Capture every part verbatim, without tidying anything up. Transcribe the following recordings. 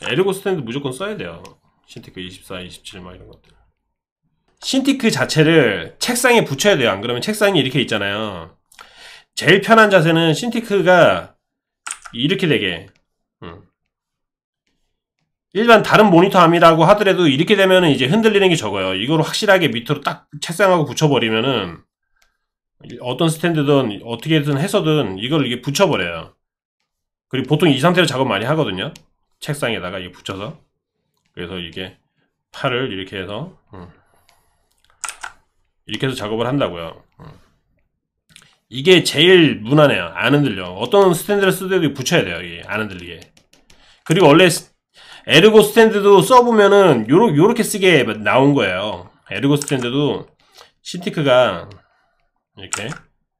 에르고 스탠드 무조건 써야 돼요. 신티크 이십사, 이십칠 막 이런 것들. 신티크 자체를 책상에 붙여야 돼요. 안 그러면 책상이 이렇게 있잖아요. 제일 편한 자세는 신티크가 이렇게 되게, 음. 일반 다른 모니터 암이라고 하더라도 이렇게 되면은 이제 흔들리는 게 적어요. 이걸 확실하게 밑으로 딱 책상하고 붙여버리면은 어떤 스탠드든 어떻게든 해서든 이걸 이게 붙여버려요. 그리고 보통 이 상태로 작업 많이 하거든요. 책상에다가 이게 붙여서. 그래서 이게 팔을 이렇게 해서 음. 이렇게 해서 작업을 한다고요. 음. 이게 제일 무난해요. 안 흔들려. 어떤 스탠드를 쓰더라도 붙여야 돼요. 이게 안 흔들리게. 그리고 원래 에르고 스탠드도 써보면은 요러, 요렇게 쓰게 나온 거예요. 에르고 스탠드도 신티크가 이렇게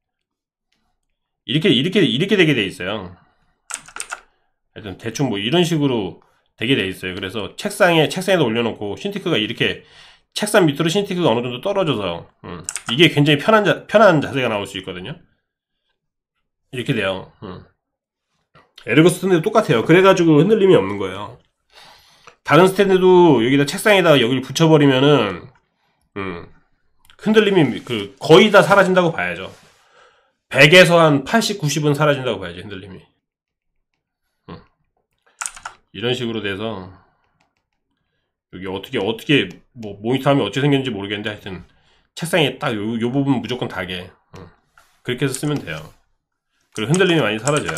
이렇게 이렇게 이렇게 되게 돼 있어요. 하여튼 대충 뭐 이런 식으로 되게 돼 있어요. 그래서 책상에 책상에다 올려놓고 신티크가 이렇게 책상 밑으로 신티크가 어느 정도 떨어져서 음, 이게 굉장히 편한 자, 편한 자세가 나올 수 있거든요. 이렇게 돼요. 음. 에르고 스탠드도 똑같아요. 그래가지고 흔들림이 없는 거예요. 다른 스탠드도 여기다 책상에다가 여기를 붙여버리면은 음, 흔들림이 그 거의 다 사라진다고 봐야죠. 백에서 한 팔십, 구십은 사라진다고 봐야죠. 흔들림이. 음. 이런 식으로 돼서 여기 어떻게 어떻게 뭐 모니터 하면 어떻게 생겼는지 모르겠는데 하여튼 책상에 딱 요 요 부분 무조건 닿게 음. 그렇게 해서 쓰면 돼요. 그리고 흔들림이 많이 사라져요.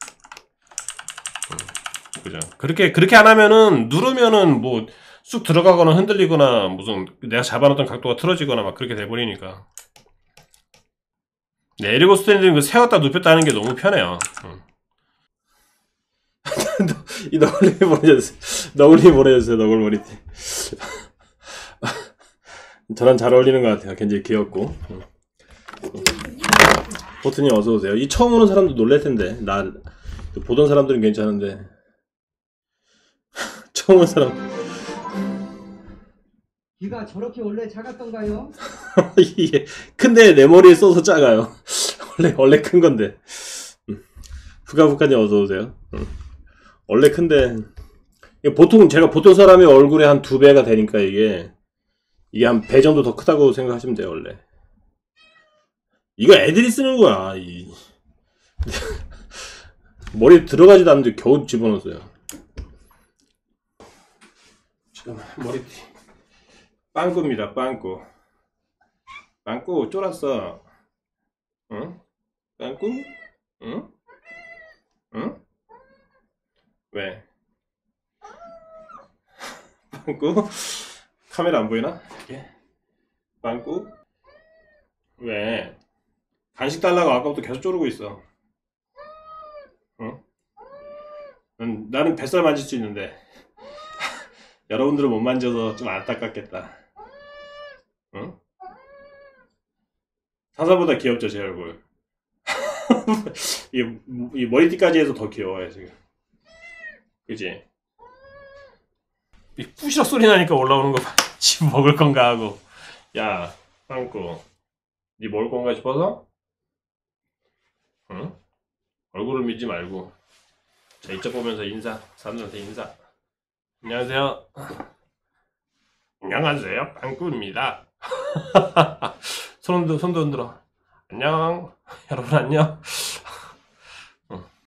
음. 그죠? 그렇게 그렇게 안 하면은 누르면은 뭐 쑥 들어가거나 흔들리거나 무슨 내가 잡아놨던 각도가 틀어지거나 막 그렇게 돼버리니까. 네, 에르고 스탠드는 그 세웠다 눕혔다 하는 게 너무 편해요. 음. 이 너굴님이 보내줬어요. 너굴님이 보내줬어요. 너굴 머리띠. 저랑 잘 어울리는 것 같아요. 굉장히 귀엽고. 음. 보트님 어서오세요. 이 처음 오는 사람도 놀랄텐데 나 보던 사람들은 괜찮은데 처음 오는 사람 귀가 저렇게 원래 작았던가요? 이게 근데 내 머리에 써서 작아요. 원래 원래 큰 건데. 음. 후가후가님 어서오세요. 음. 원래 큰데 보통 제가 보통 사람의 얼굴에 한 두 배가 되니까 이게 이게 한 배 정도 더 크다고 생각하시면 돼요. 원래 이거 애들이 쓰는 거야. 이 머리에 들어가지도 않는데 겨우 집어넣었어요. 잠깐만 머리띠 빵꾸입니다. 빵꾸 빵꾸 쫄았어. 응? 빵꾸? 응? 응? 왜? 빵꾸? 카메라 안 보이나? 이렇게 빵꾸? 왜? 간식 달라고 아까부터 계속 쪼르고 있어. 응? 난, 나는 뱃살 만질 수 있는데 여러분들은 못 만져서 좀 안타깝겠다. 응? 사사보다 귀엽죠 제 얼굴. 이, 이 머리띠까지 해서 더 귀여워요 지금. 그치? 이 뿌시럭 소리 나니까 올라오는 거 봐. 지금 먹을 건가 하고. 야 빵꾸 니 먹을 건가 싶어서? 응? 얼굴을 믿지 말고 자 이쪽 보면서 인사. 사람들한테 인사. 안녕하세요. 안녕하세요. 빵꾸입니다. 손도 손도 흔들어. 안녕. 여러분 안녕.